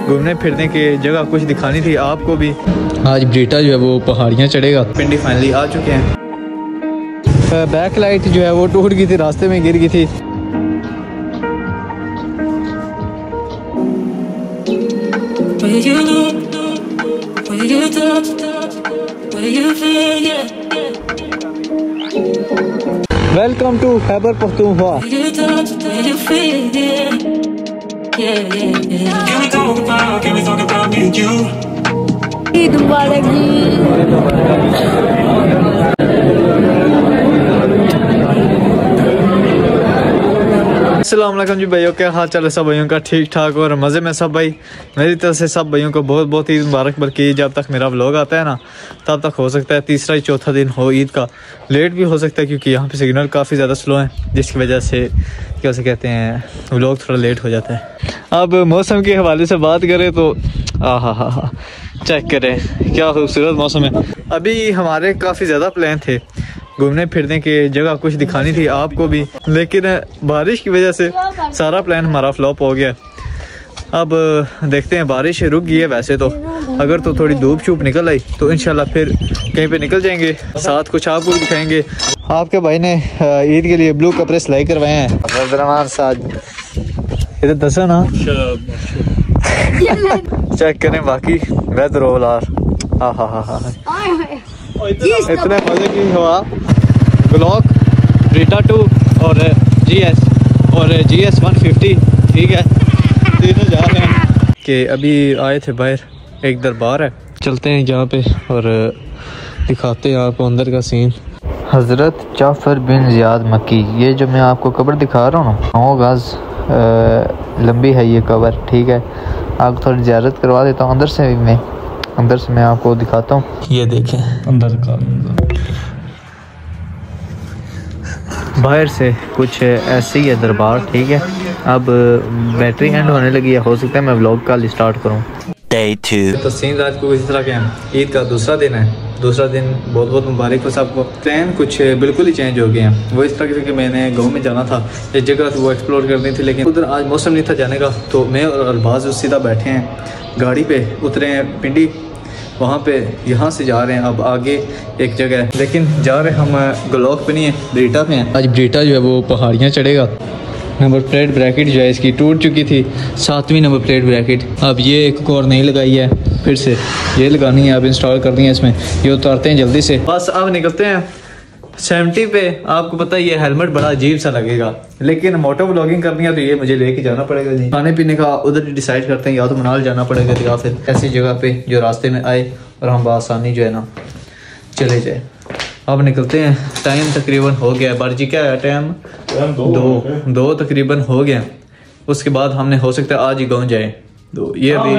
घूमने फिरने की जगह कुछ दिखानी थी आपको भी। आज ब्रीटा जो है वो पहाड़ियाँ चढ़ेगा। पिंडी फाइनली आ चुके हैं। बैक लाइट जो है वो टूट गई थी, रास्ते में गिर गई थी। Welcome to Khyber Pakhtunkhwa. ईद मुबारक अस्सलाम वालेकुम जी भाइयों, क्या हाल चाल है सब भाइयों का? ठीक ठाक और मज़े में सब भाई। मेरी तरफ से सब भाइयों को बहुत बहुत ईद मुबारक। बल्कि जब तक मेरा व्लॉग आता है ना तब तक हो सकता है तीसरा या चौथा दिन हो ईद का। लेट भी हो सकता है क्योंकि यहाँ पे सिग्नल काफ़ी ज़्यादा स्लो है, जिसकी वजह से क्या से कहते हैं व्लॉग थोड़ा लेट हो जाता है। अब मौसम के हवाले से बात करें तो हा चेक करें क्या खूबसूरत मौसम है। अभी हमारे काफ़ी ज़्यादा प्लान थे घूमने फिरने की जगह कुछ दिखानी थी आपको भी, लेकिन बारिश की वजह से सारा प्लान हमारा फ्लॉप हो गया। अब देखते हैं, बारिश रुक गई है वैसे तो, अगर तो थोड़ी धूप छूप निकल आई तो इंशाल्लाह फिर कहीं पे निकल जाएंगे, साथ कुछ आपको भी दिखाएंगे। आपके भाई ने ईद के लिए ब्लू कपड़े सिलाई करवाए हैं। इधर दसा ना चेक करें बाकी वेदर ओवरऑल हा इतने मजे की हवा। ग्लॉक, ब्रीटा 2 और GS 150 ठीक है, तीनों जा रहे हैं कि अभी आए थे बाहर, एक दरबार है, चलते हैं यहाँ पे और दिखाते हैं आपको अंदर का सीन। हज़रत जाफ़र बिन ज़ियाद मक्की, ये जो मैं आपको कब्र दिखा रहा हूँ ना 9 गज़ लंबी है ये कब्र, ठीक है। आपको थोड़ी ज़ियारत करवा देता हूँ अंदर से मैं आपको दिखाता हूँ। ये देखें अंदर का, बाहर से कुछ ऐसे ही है दरबार, ठीक है। अब बैटरी एंड होने लगी है, हो सकता है मैं व्लॉग कल स्टार्ट करूँ। Day 2 तो सीन रात को इस तरह के हैं। ईद का दूसरा दिन है, दूसरा दिन बहुत बहुत मुबारक हो सबको। प्लान कुछ बिल्कुल ही चेंज हो गए हैं। वो इस तरह से कि मैंने गाँव में जाना था, एक जगह थी वो एक्सप्लोर करनी थी, लेकिन उधर आज मौसम नहीं था जाने का, तो मैं और अल्बाज सीधा बैठे हैं गाड़ी पे, उतरे हैं पिंडी, वहाँ पे यहाँ से जा रहे हैं अब आगे एक जगह है, लेकिन जा रहे हम ग्लॉक पे नहीं है, ब्रीटा पे हैं। आज ब्रीटा जो है वो पहाड़ियाँ चढ़ेगा। नंबर प्लेट ब्रैकेट जो है इसकी टूट चुकी थी, 7वीं नंबर प्लेट ब्रैकेट। अब ये एक और नहीं लगाई है, फिर से ये लगानी है, अब इंस्टॉल करनी है इसमें। ये उतारते हैं जल्दी से, बस अब निकलते हैं 70 पे। आपको पता है ये हेलमेट बड़ा अजीब सा लगेगा, लेकिन मोटो व्लॉगिंग करनी है तो ये मुझे लेके जाना पड़ेगा जी। खाने पीने का उधर डिसाइड करते हैं, या तो मनाल जाना पड़ेगा या फिर ऐसी जगह पे जो रास्ते में आए और हम आसानी जो है ना चले जाए। अब निकलते हैं, टाइम तकरीबन हो गया है। बारजी क्या है टाइम? 2 तकरीबन हो गया। उसके बाद हमने हो सकता है आज ही गाँव जाए, तो ये अभी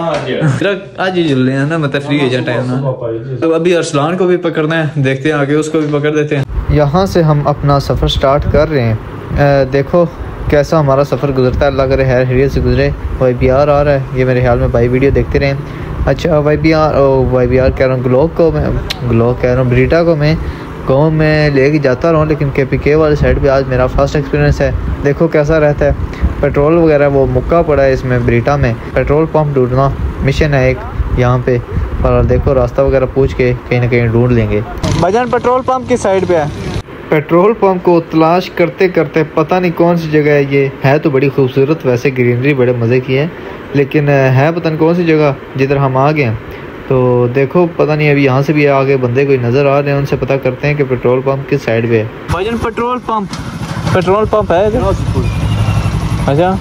आज ही चल रहे हैं ना, मतलब फ्री है टाइम ना। तो अभी अरसलान को भी पकड़ना है, देखते हैं आगे उसको भी पकड़ देते हैं। यहाँ से हम अपना सफ़र स्टार्ट कर रहे हैं। देखो कैसा हमारा सफ़र गुजरता है, अल्लाह करे खैर खैरियत से गुजरे। YBR आ रहा है, ये मेरे ख्याल में भाई वीडियो देखते रहें। अच्छा YBR कह रहा हूँ, ग्लॉक कह रहा हूँ, ब्रीटा को मैं गाँव में लेके जाता रहा हूँ, लेकिन KPK वाली साइड पे आज मेरा फर्स्ट एक्सपीरियंस है। देखो कैसा रहता है, पेट्रोल वगैरह वो मुक्का पड़ा है इसमें ब्रीटा में। पेट्रोल पंप ढूंढना मिशन है एक यहाँ पे, और देखो रास्ता वगैरह पूछ के कहीं ना कहीं ढूंढ लेंगे। भजन पेट्रोल पंप की साइड पे है। पेट्रोल पंप को तलाश करते करते पता नहीं कौन सी जगह है, ये है तो बड़ी खूबसूरत, वैसे ग्रीनरी बड़े मज़े की है, लेकिन है पता नहीं कौन सी जगह जिधर हम आ गए हैं। तो देखो पता नहीं अभी यहाँ से भी आगे बंदे कोई नज़र आ रहे हैं, उनसे पता करते हैं कि पेट्रोल पंप किस साइड पे है। भजन पेट्रोल पंप है इधर? अच्छा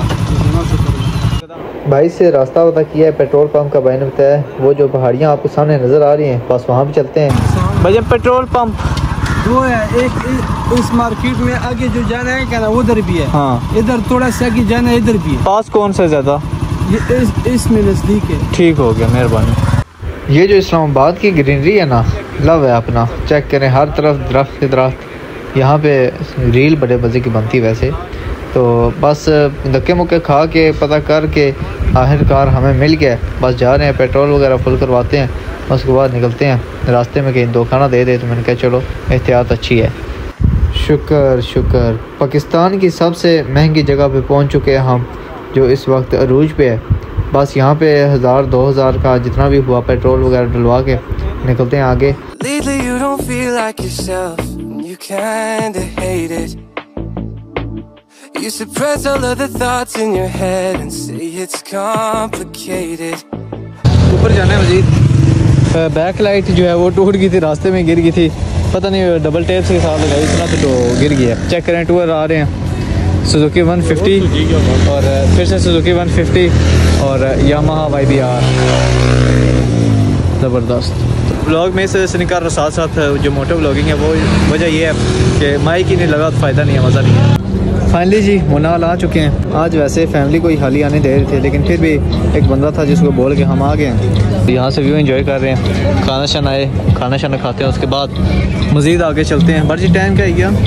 भाई से रास्ता पता किया है पेट्रोल पंप का, भाई ने बताया वो जो पहाड़ियाँ आपको सामने नज़र आ रही हैं, बस वहाँ पे चलते हैं। भजन पेट्रोल पंप वो है एक इस मार्केट में आगे जो जाना है क्या ना उधर भी है। हाँ इधर थोड़ा सा आगे जाना है, इधर भी है। पास कौन सा ज़्यादा? ये इसमें नज़दीक है। ठीक हो गया, मेहरबानी। ये जो इस्लामाबाद की ग्रीनरी है ना, लव है अपना। चेक करें हर तरफ दरख्त ही दरख्त। यहाँ पे रील बड़े मज़े की बनती वैसे तो, बस धक्के मुक्के खा के पता कर के आखिरकार हमें मिल गया। बस जा रहे हैं, पेट्रोल वगैरह फुल करवाते हैं, उसके बाद निकलते हैं। रास्ते में कहीं धोखा ना दे दे, तो मैंने कहा चलो एहतियात अच्छी है। शुक्र पाकिस्तान की सबसे महंगी जगह पे पहुंच चुके हैं हम, जो इस वक्त अरूज पे है। बस यहाँ पे 1000-2000 का जितना भी हुआ पेट्रोल वगैरह डलवा के निकलते हैं आगे। Lately you don't feel like yourself, you kinda hate it. You suppress all of the thoughts in your head and say it's complicated. ऊपर जाना है मजीद। बैक लाइट जो है वो टूट गई थी, रास्ते में गिर गई थी, पता नहीं डबल टेप के साथ लगाई इतना तो गिर गया। चेक करें, टूर आ रहे हैं सुजुकी 150 और फिर से सुजुकी 150 और यामाहा YBR, ज़बरदस्त। ब्लॉग में इस वजह से निकाल रहा, साथ साथ जो मोटो ब्लॉगिंग है वो वजह ये है कि माइक ही नहीं लगा तो फ़ायदा नहीं है, मज़ा नहीं है। फाइनली जी मुनाल आ चुके हैं। आज वैसे फैमिली को ही खाली आने दे रहे थे, लेकिन फिर भी एक बंदा था जिसको बोल के हम आ गए हैं। यहाँ से व्यू एंजॉय कर रहे हैं, खाना शाना खाते हैं, उसके बाद मज़ीद आगे चलते हैं। बर्जी टाइम क्या है गया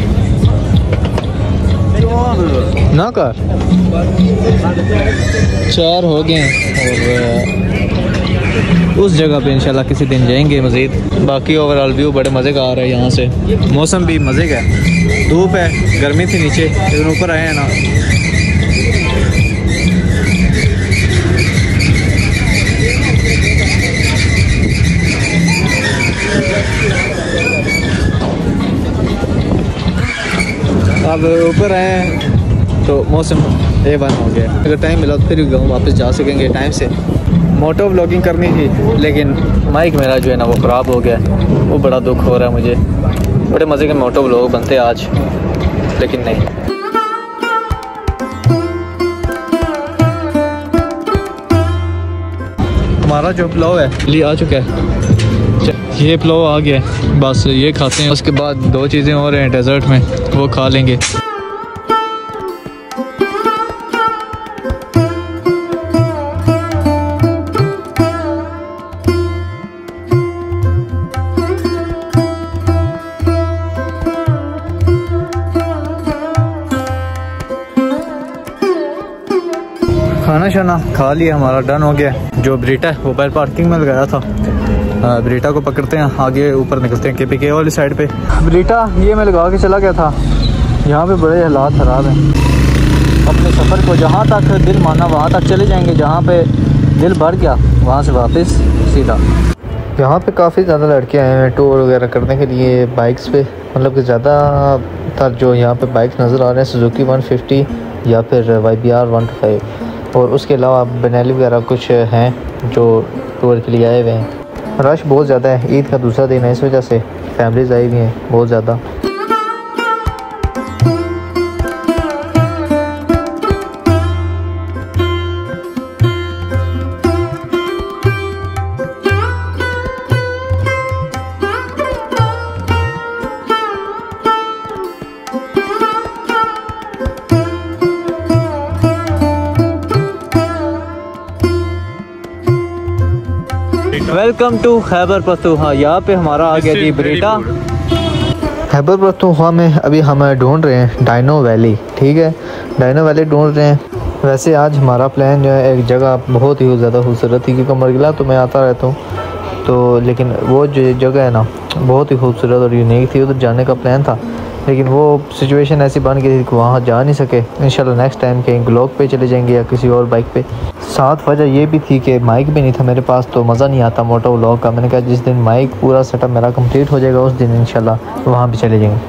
ना कर 4 हो गए हैं और उस जगह पे इंशाल्लाह किसी दिन जाएंगे मज़ीद। बाकी ओवरऑल व्यू बड़े मज़े का आ रहा है यहाँ से, मौसम भी मज़े का है, धूप है, गर्मी थी नीचे लेकिन ऊपर आए हैं ना। अब ऊपर आए हैं तो मौसम A1 हो गया। अगर टाइम मिला तो फिर गाँव वापस जा सकेंगे टाइम से। मोटो व्लॉगिंग करनी थी लेकिन माइक मेरा जो है ना वो ख़राब हो गया, वो बड़ा दुख हो रहा है मुझे। बड़े मज़े के मोटो व्लॉग बनते आज, लेकिन नहीं। हमारा जो पुलाव है लिए आ चुका है, ये पुलाव आ गया है, बस ये खाते हैं। उसके बाद 2 चीज़ें और हैं डेजर्ट में, वो खा लेंगे। खाना शाना खा लिया, हमारा डन हो गया। जो ब्रीटा है वो बाहर पार्किंग में लगाया था, ब्रीटा को पकड़ते हैं, आगे ऊपर निकलते हैं KPK वाली साइड पे। ब्रीटा ये मैं लगा के चला गया था, यहाँ पे बड़े हालात ख़राब हैं। अपने सफ़र को जहाँ तक दिल माना वहाँ तक चले जाएंगे, जहाँ पे दिल भर गया वहाँ से वापस सीधा। यहाँ पे काफ़ी ज़्यादा लड़के आए हैं टूर वगैरह करने के लिए बाइक्स पे, मतलब कि ज़्यादातर जो यहाँ पे बाइक्स नज़र आ रहे हैं सुजुकी 150 या फिर YBR 125 और उसके अलावा बेनेली वगैरह कुछ हैं जो टूर के लिए आए हुए हैं। रश बहुत ज़्यादा है, ईद का दूसरा दिन है, इस वजह से फैमिलीज आई हुई हैं बहुत ज़्यादा। Welcome to Khyber Pakhtunkhwa. यहाँ पे हमारा आ गया जी ब्रीटा। खैबर पख्तूनख्वा में अभी हम ढूंढ रहे हैं डायनो वैली, ठीक है, डायनो वैली ढूंढ रहे हैं। वैसे आज हमारा प्लान जो है एक जगह बहुत ही ज़्यादा खूबसूरत थी, क्योंकि मरगिला तो मैं आता रहता हूँ तो, लेकिन वो जो जगह है ना बहुत ही खूबसूरत और यूनिक थी, उधर जाने का प्लान था, लेकिन वो सिचुएशन ऐसी बन गई थी कि वहाँ जा नहीं सके। इंशाल्लाह नेक्स्ट टाइम कहीं ब्लॉग पे चले जाएंगे या किसी और बाइक पे। साथ वजह ये भी थी कि माइक भी नहीं था मेरे पास, तो मज़ा नहीं आता मोटो व्लॉग का। मैंने कहा जिस दिन माइक पूरा सेटअप मेरा कंप्लीट हो जाएगा उस दिन इंशाल्लाह वहाँ भी चले जाएंगे।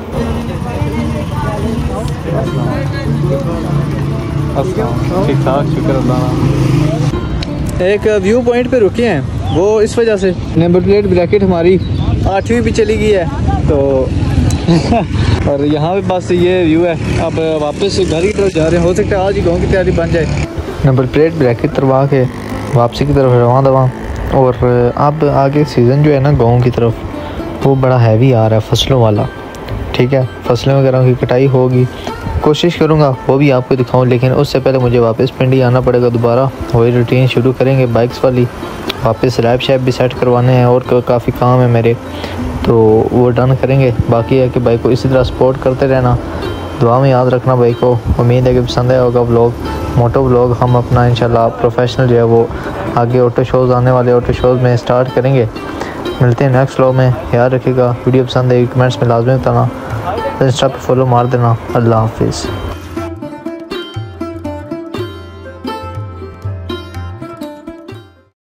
ठीक ठाक, शुक्र अल्लाह। एक व्यू पॉइंट पे रुके हैं, वो इस वजह से नंबर प्लेट ब्रैकेट हमारी 8वीं भी चली गई है तो और यहाँ पे बस ये व्यू है। अब वापस घर की तरफ जा रहे हैं, हो सकता है आज ही गाँव की तैयारी बन जाए। नंबर प्लेट ब्रैकेट तरवा के वापसी की तरफ रवां दवा। और अब आगे सीज़न जो है ना गाँव की तरफ वो बड़ा हैवी आ रहा है फसलों वाला, ठीक है, फसलें वगैरह की कटाई होगी, कोशिश करूँगा वो भी आपको दिखाऊँ, लेकिन उससे पहले मुझे वापस पिंडी आना पड़ेगा दोबारा। वही रूटीन शुरू करेंगे बाइक्स वाली, वापस रैप शैप भी सेट करवाने हैं और काफ़ी काम है मेरे, तो वो डन करेंगे। बाकी है कि बाइक को इसी तरह सपोर्ट करते रहना, दुआ में याद रखना बाइक को। उम्मीद है कि पसंद आया होगा व्लॉग, मोटो व्लॉग। हम अपना इंशाल्लाह प्रोफेशनल जो है वो आगे ऑटो शोज़ आने वाले ऑटो शोज़ में स्टार्ट करेंगे। मिलते हैं नेक्स्ट व्लॉग में, याद रखिएगा। वीडियो पसंद है कमेंट्स में लाजमी बताना, इंस्टा पे फॉलो मार देना। अल्लाह हाफिज़।